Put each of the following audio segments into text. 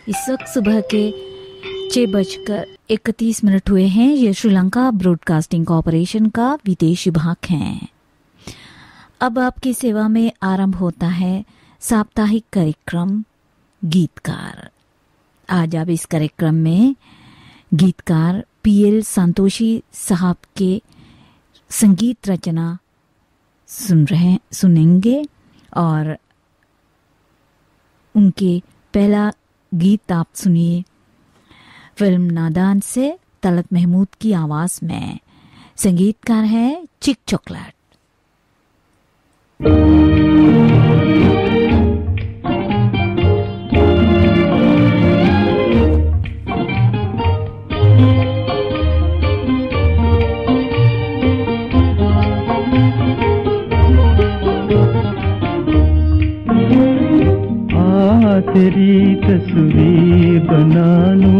इस वक्त सुबह के 6:31 हुए हैं। ये श्रीलंका ब्रॉडकास्टिंग कॉरपोरेशन का विदेश विभाग है। अब आपकी सेवा में आरंभ होता है साप्ताहिक कार्यक्रम गीतकार। आज आप इस कार्यक्रम में गीतकार पीएल संतोषी साहब के संगीत रचना सुनेंगे और उनके पहला गीत आप सुनिए फिल्म नादान से तलत महमूद की आवाज में। संगीतकार है चिक चॉकलेट। तेरी तस्वीर बना लूं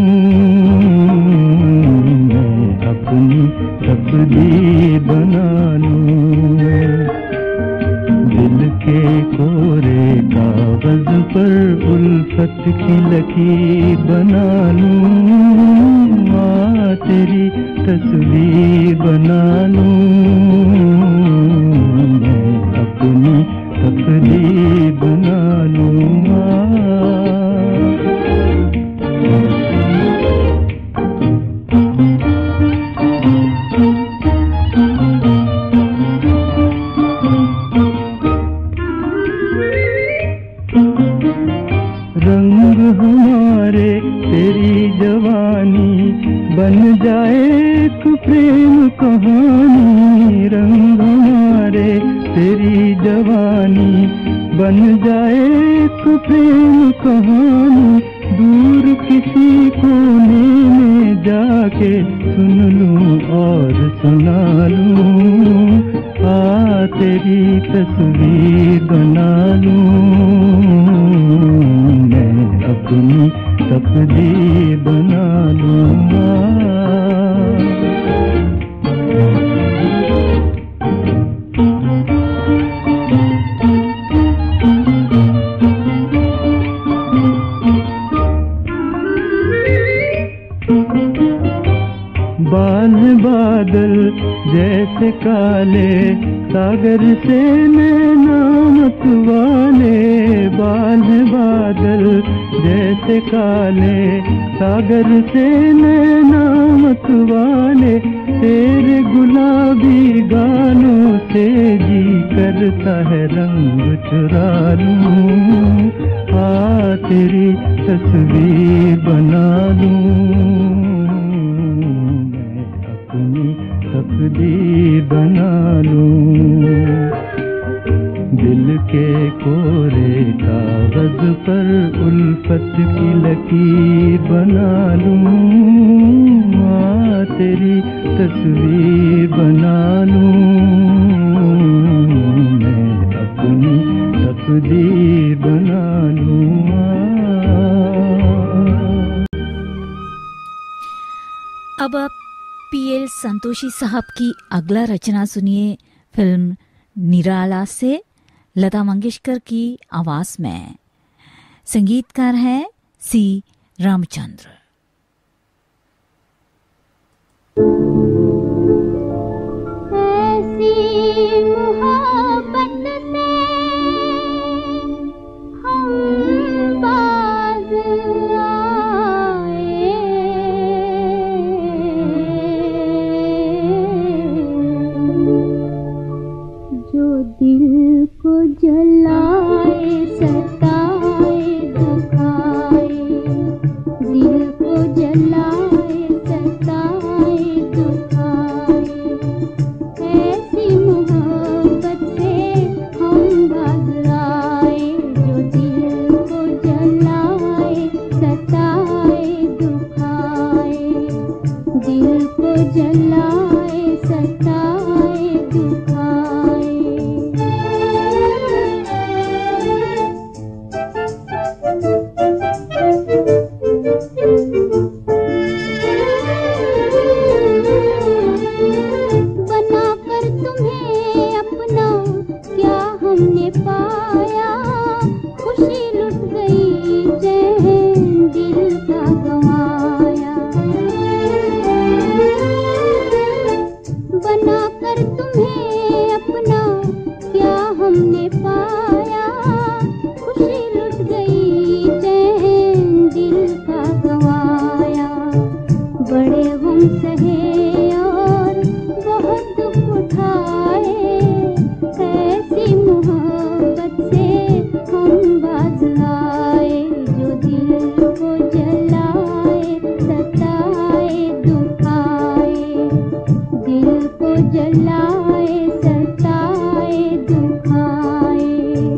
मैं, अपनी तकदीर बना लूं। दिल के कोरे कागज पर उल्फत की लकीर बना लूं। तेरी तस्वीर बना लूं मैं, अपनी तकदीर बना लूंगा। रंग हमारे तेरी जवानी बन जाए एक प्रेम कहानी। रंग हमारे तेरी जवानी बन जाए एक प्रेम कहानी। दूर किसी कोने में जाके सुन लूं और सुना लूं। तेरी तस्वीर बना लूं मैं, अपनी तकदीर बना लूंगा। बादल जैसे काले सागर से नैना मतवाले। बादल जैसे काले सागर से नैना मतवाले। तेरे गुलाबी गालों से जी करता है रंग चुरा लूं। तेरी तस्वीर बना लूं मैं, अपनी तकदीर बना लूं। दिल के कोरे कागज पर उल्फत की लकीर बना लूं। तेरी तस्वीर बना लूं मैं, अपनी तकदीर बना लूं। अब आप पीएल संतोषी साहब की अगला रचना सुनिए फिल्म निराला से लता मंगेशकर की आवाज में। संगीतकार है सी रामचंद्र। ऐसी मोहब्बत से हम बाज आए, जो दिल को जलाए, सताए, दुखाए, दिल को जलाए सताए दुखाए, दिल को जलाए सताए दुखाए।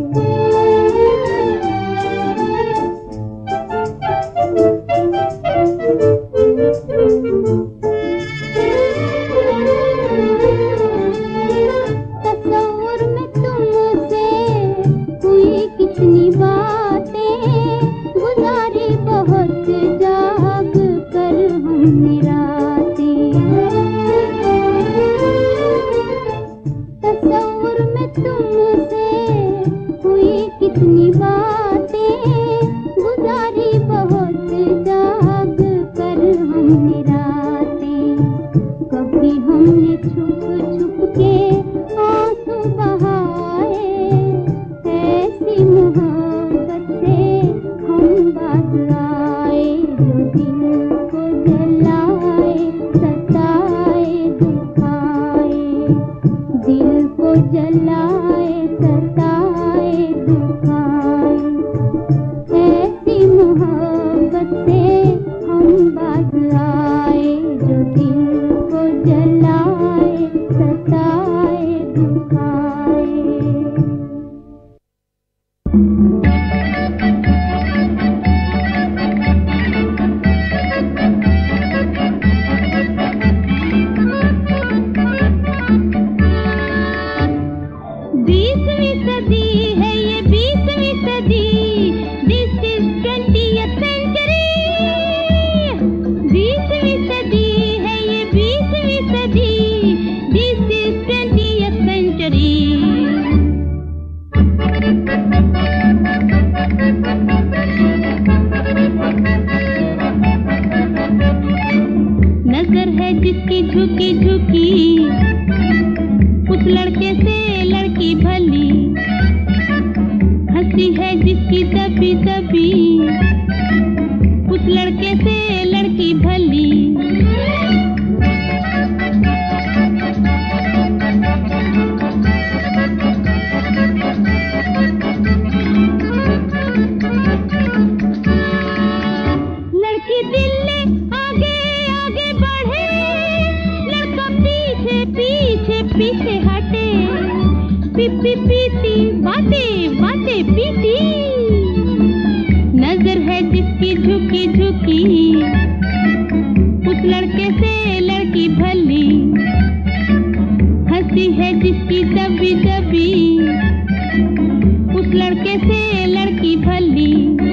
तस्वीर में तुमसे हुई कितनी बातें, गुजारी बहुत जाग कर हमने रातें। तस्वीर में तुमसे हुई कितनी बातें, गुजारी बहुत जाग कर हमने रातें। कभी हमने छुप छुप के आंसू बहाए, ऐसी मोहब्बत से हम बात आए। जो दिल को जलाए सताए दुखाए, दिल को जलाए सताए दुखाए, ऐसी मोहब्बत से हम बात आए। जो दिल को जलाए सताए दुखाए। बीसवीं सदी है ये 20वीं सदी, दिस इज 20th century। 20वीं सदी है ये 20वीं सदी, दिस इज 20th century। नजर है जिसकी झुकी झुकी, उस लड़के से लड़की भली, हंसी है जिसकी दबी दबी, उस लड़के से लड़की भली। लड़की दिल ले आगे आगे बढ़े, लड़का पीछे पीछे पीछे हटे, पीती पीती बातें बातें पीती। नजर है जिसकी झुकी झुकी, उस लड़के से लड़की भली, हंसी है जिसकी दबी दबी, उस लड़के से लड़की भली।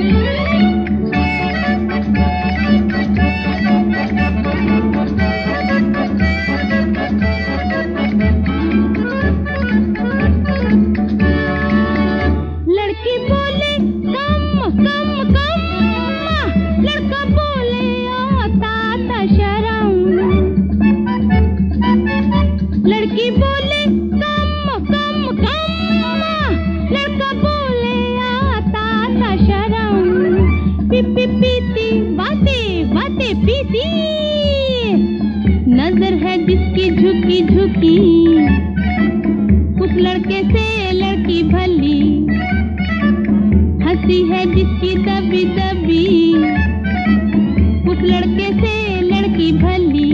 लड़की बोले कम कम कम, लड़का बोले आता था शर्म। लड़की बोले कम कम कम, लड़का बोले आता था शर्म। पीती पीती बातें बातें पीती। नजर है जिसकी झुकी झुकी, उस लड़के से लड़की भली, हंसी है जिसकी दबी दबी, उस लड़के से लड़की भली।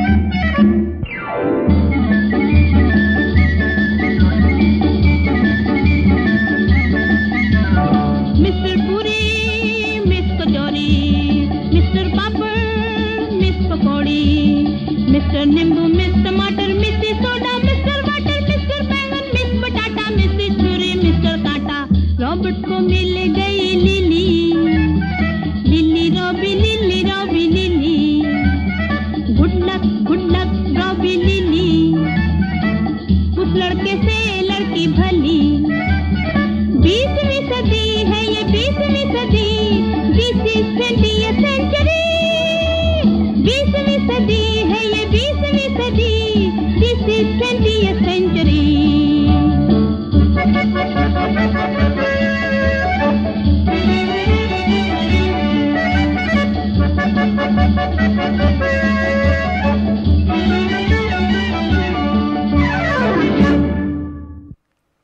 Mister Puri miss Kachori, mister Papad miss Pakodi, mister Nimbu miss Tamatar, missy soda, mister water, mister Baingan, miss Batata, missy Chhuri, mister Kanta. Robert को मिल गई Lily, Lily Robbie Lily. Good luck Robbie Lily, उस लड़के से लड़की भली। 20वीं सदी है ये 20वीं सदी, दिस इज 20th century। 20वीं सदी है ये 20वीं सदी, दिस इज 20th century।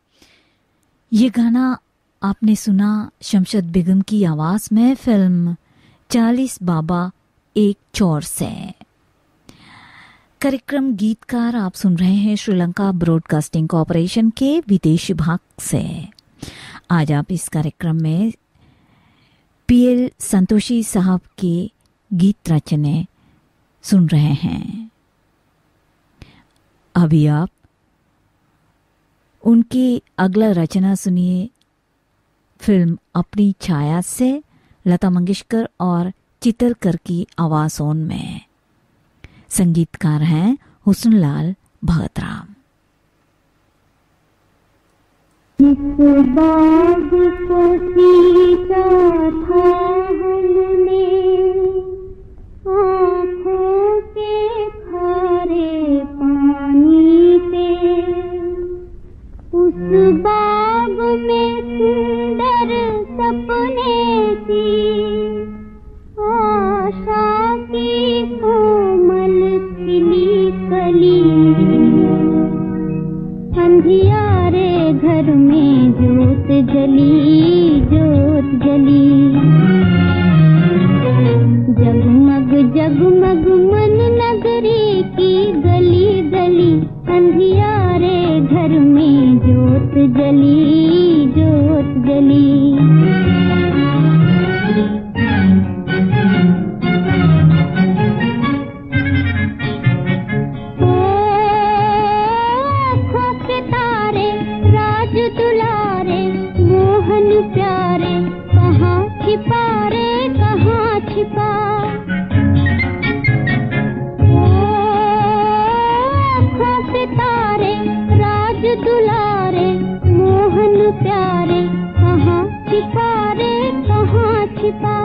ये गाना आपने सुना शमशद बेगम की आवाज में फिल्म 40 बाबा एक चौर से। कार्यक्रम गीतकार आप सुन रहे हैं श्रीलंका ब्रॉडकास्टिंग कॉरपोरेशन के विदेश विभाग से। आज आप इस कार्यक्रम में पीएल संतोषी साहब के गीत रचने सुन रहे हैं। अभी आप उनकी अगला रचना सुनिए फिल्म अपनी छाया से, लता मंगेशकर और चितरकर की आवाज़ों में। संगीतकार हैं हुस्नलाल भगतराम। इस बाग को सींचा था हमने आँखों के खारे पानी से, उस बाग में सुंदर सपने थी, आशा की कोमल खिली कली। अंधियारे घर में जोत जली, जोत जली। जगमग जगमग मन नगरी की गली गली, अंधियारे घर में जोत जली, जोत जली। प्यारे कहाँ छिपा रे, कहाँ छिपा। आँखों के तारे राज दुलारे, मोहन प्यारे कहाँ छिपा रे, कहाँ छिपा।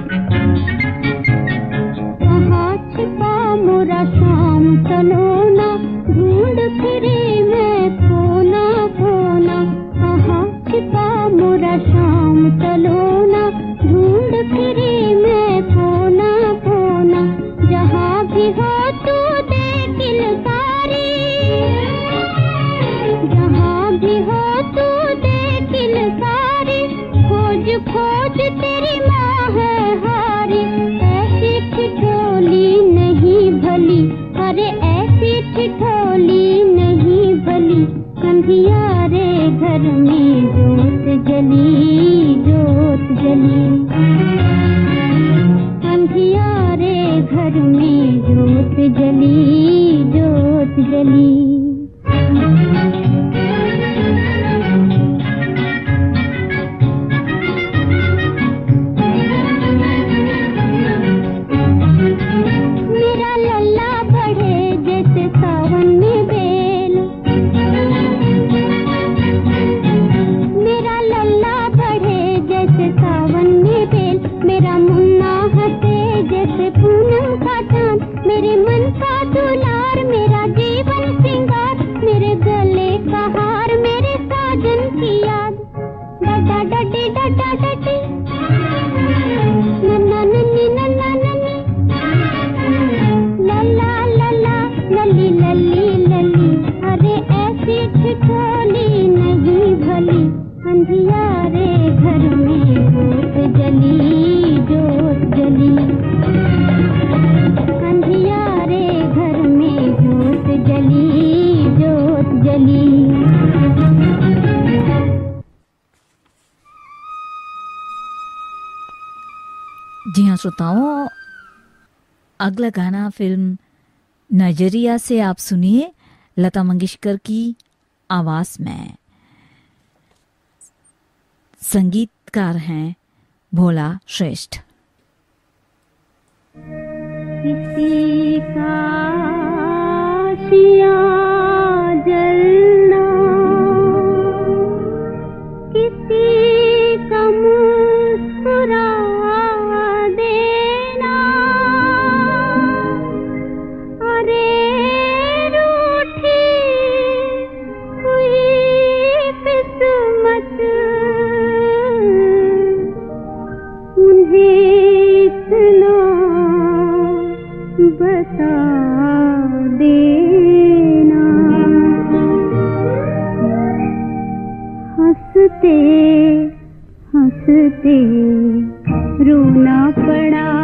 कहाँ छिपा मोरा शाम सलोना, ढूंढ फिरी मैं कोना कोना। कहाँ छिपा मोरा शाम सलोना, ढूंढ फिरी मैं कोना कोना। जहाँ भी हो तू देख लकारी, जहाँ भी हो तू देख लकारी। खोज खोज तेरी माँ है हारी, ऐसी ठिठोली नहीं भली, अरे ऐसी ठिठोली नहीं भली। अंधियारे घर में जोत जली, जोत जली। अंधियारे घर में जोत जली, जोत जली। मेरा लल्ला बढ़े जैसे सावन में बेल, मेरा लल्ला बढ़े जैसे सावन में बेल। मेरा मुन्ना हंसे जैसे पूनम का चांद, मेरे मन का दुलार, मेरा जीवन सिंगार। मेरे गले का हार, मेरे साजन की याद। डडा डडी डडा डडी, नन्ना नन्नी नन्ना नन्नी, लल्ला लल्ला लल्ली लल्ली लल्ली। अरे ऐसी ठिठोली नहीं भली, अंधियारे घर में जोत जली, जोत जली। अंधियारे घर में जोत जली, जोत जली। जी हाँ श्रोताओं, अगला गाना फिल्म नजरिया से आप सुनिए लता मंगेशकर की आवाज में। संगीतकार हैं भोला श्रेष्ठ। किसी का आशियाँ जलना, किसी का मुस्कुरा देना। अरे रूठी हुई किस्मत, उन्हें इतना बता देना। हंसते हंसते रोना पड़ा,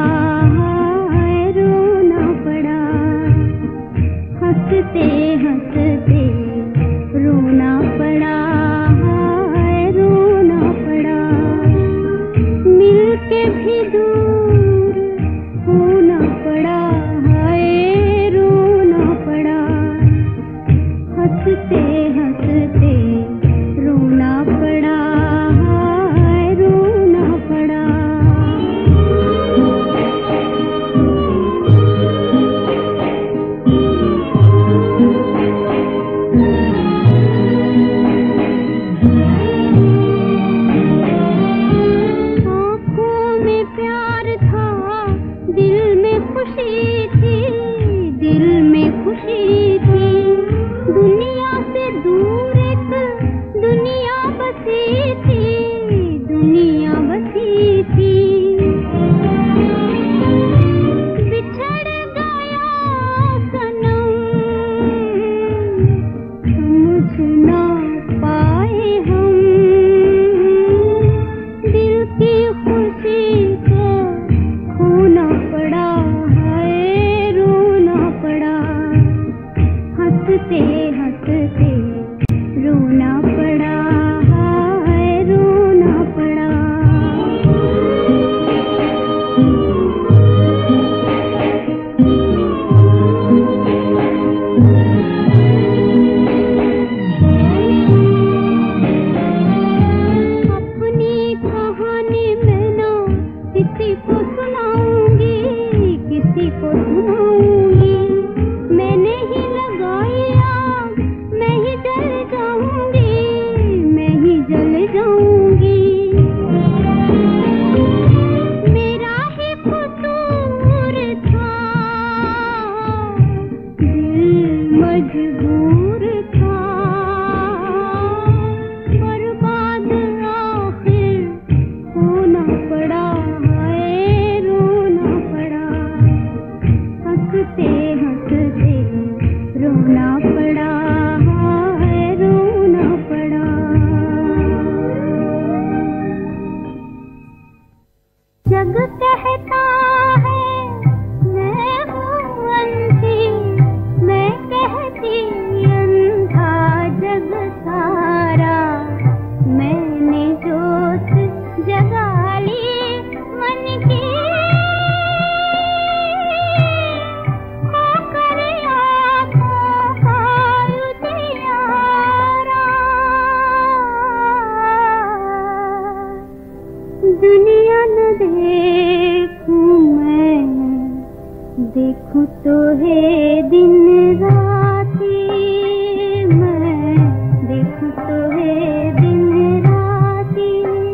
सुनाऊंगी, किसी को सुनाऊंगी। मैंने ही लगाई आग, मैं ही जल जाऊंगी, मैं ही जल जाऊंगी। मेरा ही कसूर था, दिल मजबूर था, बर्बाद आखिर होना पड़ा, हाय रोना पड़ा, हंसते हंसते रोना पड़ा, हाय रोना पड़ा। जग कहता है मैं हूँ अंधी, मैं कहती अंधा जग सारा। मैंने जोत जगा ली मन की, होकर आँखों का उजियारा। दुनिया न देखूं मैं, देखूं तो है दिन राती, मैं देखूं तो है दिन राती।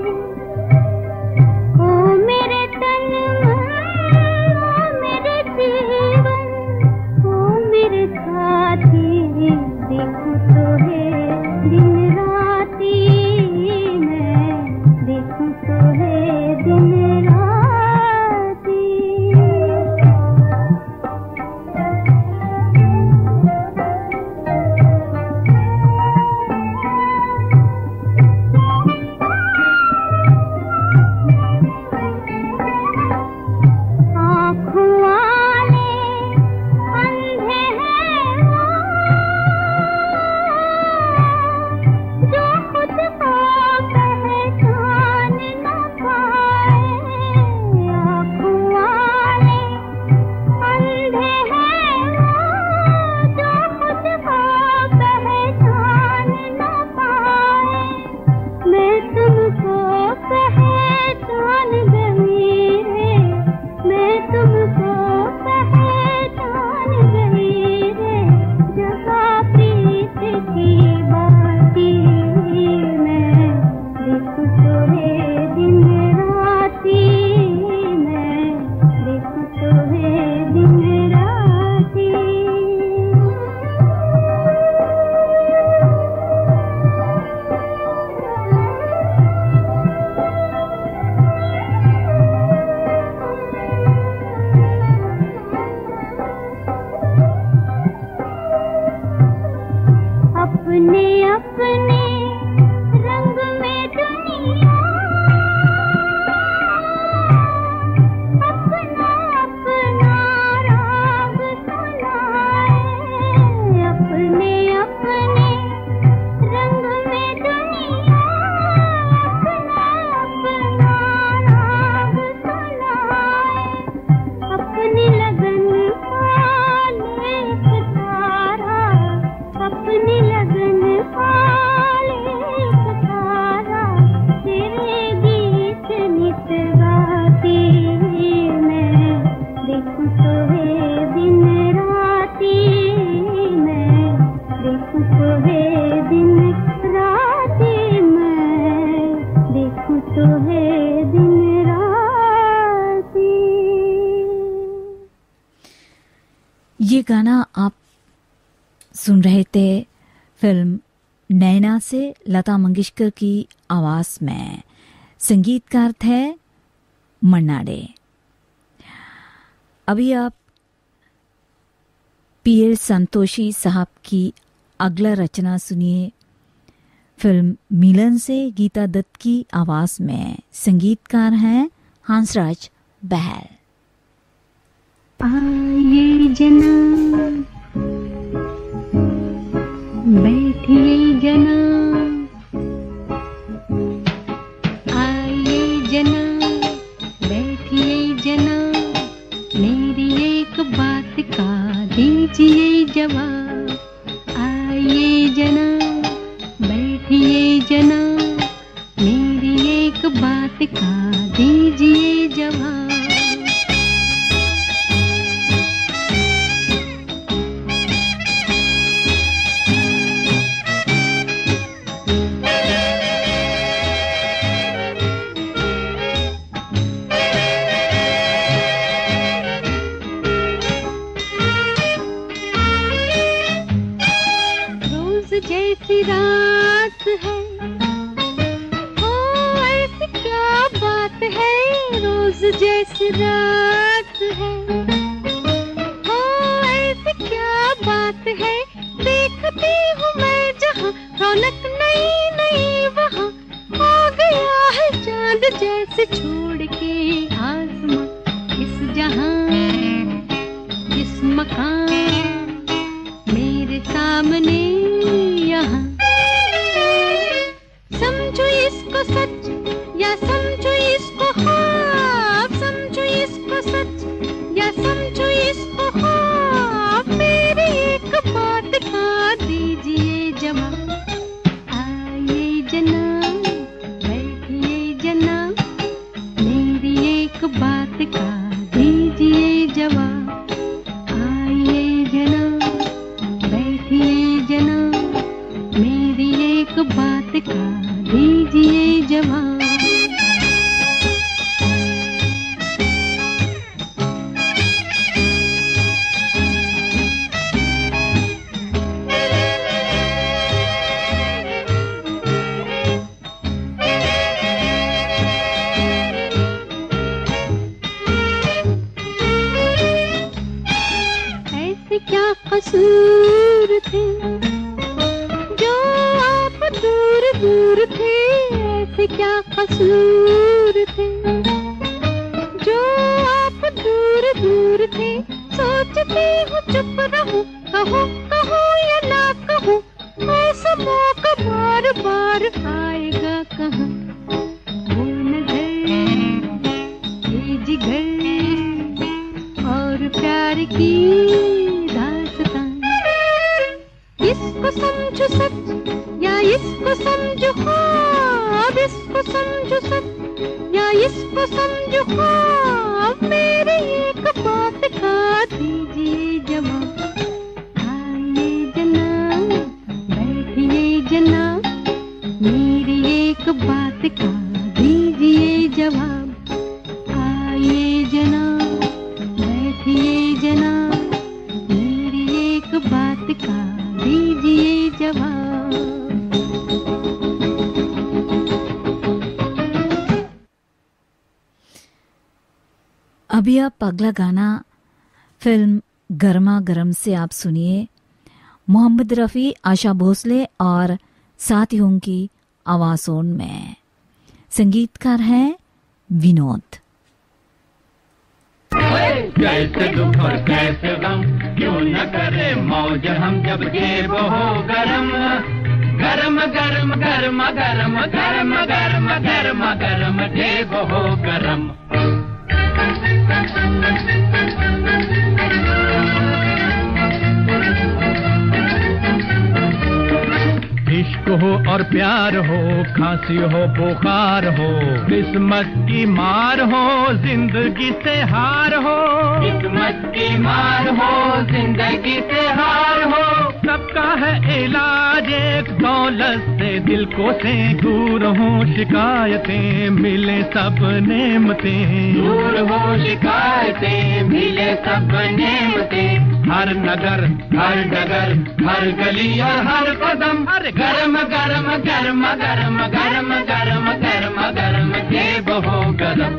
ओ मेरे तन मन, ओ मेरे जीवन, ओ मेरे साथी, देखूं तो है दिन राती, मैं देखूं तो है दिन राती। आँखों वाले अंधे हैं वो, जो खुद को पहचान न पाए। आँखों वाले अंधे हैं वो, जो खुद को पहचान न पाए। मैं तुमको पहचान गई रे, मैं तुमको पहचान गई रे, जगा प्रीत की बाती। मैं देखूं तो है दिन राती, मैं देखूं तो है दिन राती। अपने अपने रंग में दुनिया, अपना अपना राग सुनाए। अपने अपने रंग में दुनिया, अपना अपना राग सुनाए। अपनी लगन का लेख तारा, अपनी लगन का लेख तारा, तेरे गीत नित गाती। मैं देखूं तो है दिन राती, मैं देखूं तो है दिन राती, मैं देखूं तो है दिन राती। ये गाना आप सुन रहे थे फिल्म नैना से लता मंगेशकर की आवाज में। संगीतकार थे मन्ना डे। अभी आप पीएल संतोषी साहब की अगला रचना सुनिए फिल्म मिलन से गीता दत्त की आवाज में। संगीतकार हैं हंसराज बहल। आइए जना, बैठिए जना, आइए जना, बैठिए जना, मेरी एक बात का दीजिए जवाब। आइए जना, बैठिए जना, मेरी एक बात का दीजिए जवाब। मकान मेरे सामने यहाँ। समझो इसको सच या समझो इसको ख्वाब, समझो इसको सच या समझो इसको ख्वाब, मेरी एक बात का दीजिए जवाब। आइए जनाब, बैठिए जनाब, मेरी एक बात का दीजिए जवाब। आइए जनाब, बैठिए जनाब, मेरी एक बात का दीजिए जवाब। क्या कसूर थे जो आप दूर दूर थे, ऐसे क्या कसूर थे जो आप दूर दूर थे। सोचती हूँ चुप रहूं, कहूँ कहूँ या ना कहूँ, ऐसा मौका बार बार आएगा कहाँ। वो नजर, ये जिगर और प्यार की इसको समझो सच या इसको समझो ख्वाब, इसको समझो सच या इसको समझो ख्वाब, मेरी एक बात का दीजिए जवाब। आइए जनाब, बैठिए जनाब, मेरी एक बात का दीजिए जवाब। आइए जनाब, बैठिए जनाब, मेरी एक बात का दीजिए जवाब। अभी आप अगला गाना फिल्म गर्मा गर्म से आप सुनिए। मोहम्मद रफ़ी, आशा भोसले और साथियों की आवाज़ों में। संगीतकार हैं विनोद। कैसे दुख और कैसे गम, क्यों न करे मौज हम जब जेब हो गरम। गरम गरम गरम गरम गरम गरम गरम गरम जेब हो गरम। इश्क हो और प्यार हो, खांसी हो बुखार हो, किस्मत की मार हो, जिंदगी से हार हो। किस्मत की मार हो, जिंदगी से हार हो। सबका है इलाज एक दौलत से, दिल को से दूर हो शिकायतें, मिले सब नेमतें। दूर हो शिकायतें, मिले सब नेमतें। हर नगर, हर डगर, हर गली और हर कदम, हर गरम गरम गरम गरम गरम गरम गरम गरम जेब हो गरम।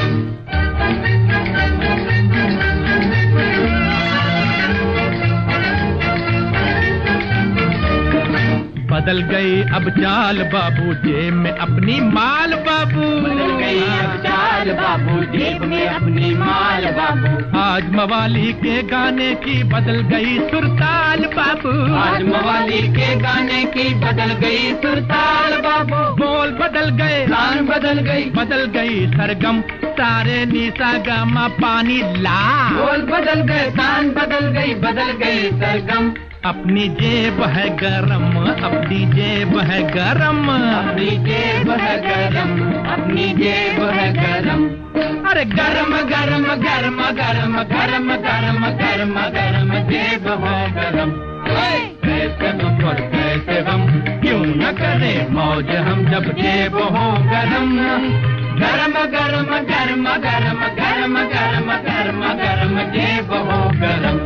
बदल गई अब चाल बाबू, जेब में अपनी माल बाबू। बदल गई अब चाल बाबू, जेब में अपनी माल बाबू। आज मवाली के गाने की बदल गई सुरताल बाबू। आज मवाली के गाने की बदल गई सुरताल बाबू। बोल बदल गए, तान बदल गई सरगम, सारे निशा गमा पानी ला। बोल बदल गए, तान बदल गई सरगम। अपनी जेब है गरम, अपनी जेब है गरम, अपनी जेब है गरम, अपनी जेब है गरम। अरे गरम गरम गरम गरम गरम गरम गरम गरम जेब हो गरम। कैसे दुख और कैसे गम, क्यों न करे मौज हम जब जेब हो गरम। गरम गरम गरम गरम गरम गरम गरम गरम जेब हो गरम।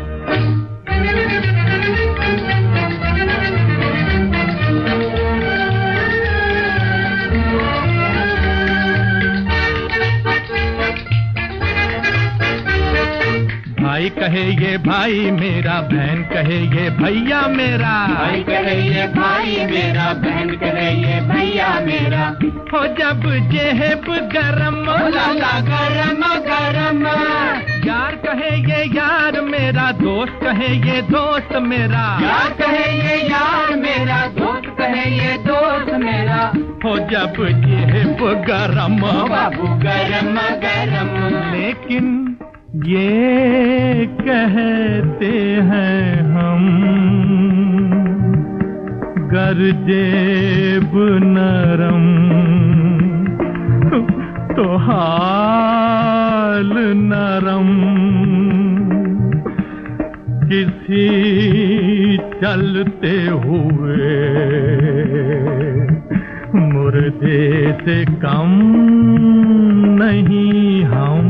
भाई कहे ये भाई मेरा, बहन कहे ये भैया मेरा। भाई कहे ये भाई मेरा, बहन कहे ये भैया मेरा। हो जब जेब गरम, लाला गरम गरम। यार कहे ये यार मेरा, मेरा दोस्त कहे ये दोस्त मेरा, यार कहे ये यार मेरा, दोस्त कहे ये दोस्त मेरा। हो जब जेब गरम बाबू गरम गरम, लेकिन ये कहते हैं हम, गर जेब नरम तो हाल नरम। किसी चलते हुए मुर्दे से कम नहीं हम।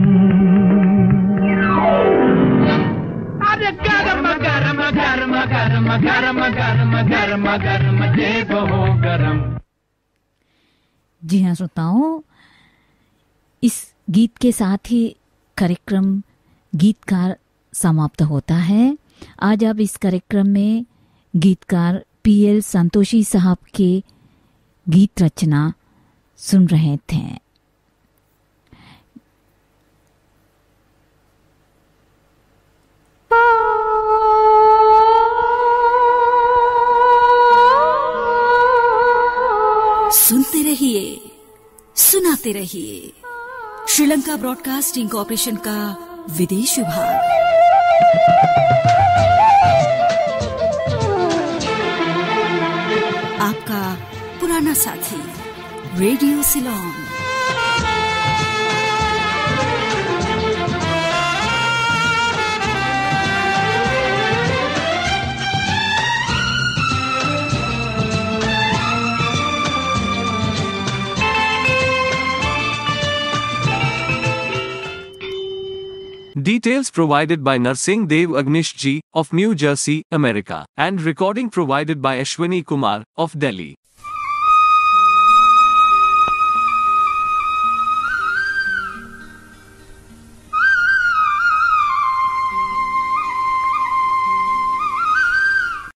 अरे गरम गरम गरम गरम गरम गरम गरम गरम जेब हो गरम। जी हाँ श्रोताओं, इस गीत के साथ ही कार्यक्रम गीतकार समाप्त होता है। आज आप इस कार्यक्रम में गीतकार पीएल संतोषी साहब के गीत रचना सुन रहे थे। सुनते रहिए, सुनाते रहिए। श्रीलंका ब्रॉडकास्टिंग कॉर्पोरेशन का विदेश विभाग। आपका पुराना साथी radio Ceylon. Details provided by Narsingh Dev Agnish Ji of New Jersey, America, and recording provided by Ashwini Kumar of Delhi.